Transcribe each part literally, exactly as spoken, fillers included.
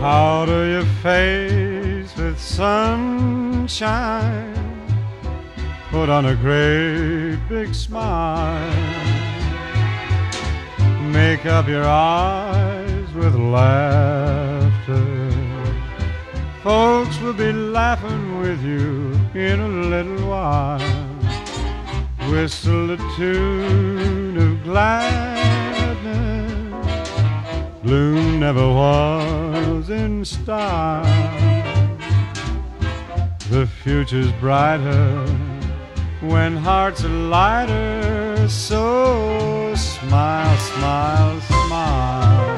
Powder your face with sunshine, put on a great big smile, make up your eyes with laughter. Folks will be laughing with you in a little while. Whistle a tune of gladness, gloom never was in style. The future's brighter when hearts are lighter, so smile, smile, smile.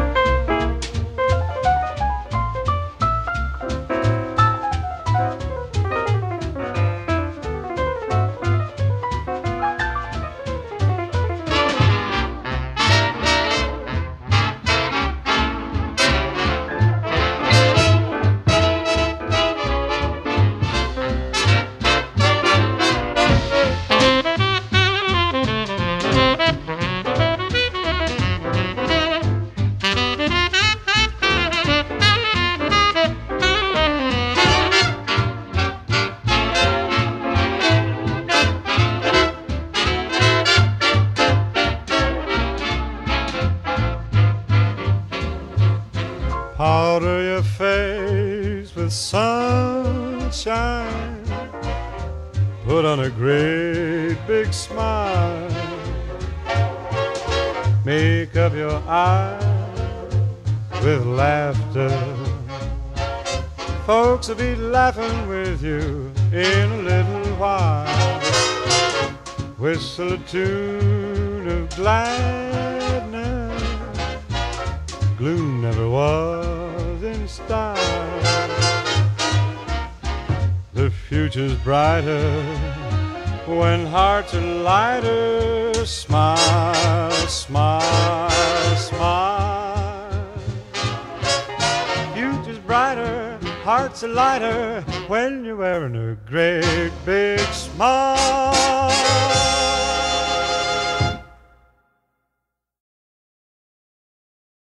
Powder your face with sunshine, put on a great big smile, make up your eyes with laughter. Folks will be laughing with you in a little while. Whistle a tune of gladness, gloom never was in style. The future's brighter when hearts are lighter. Smile, smile, smile. Future's brighter, hearts are lighter when you're wearing a great big smile.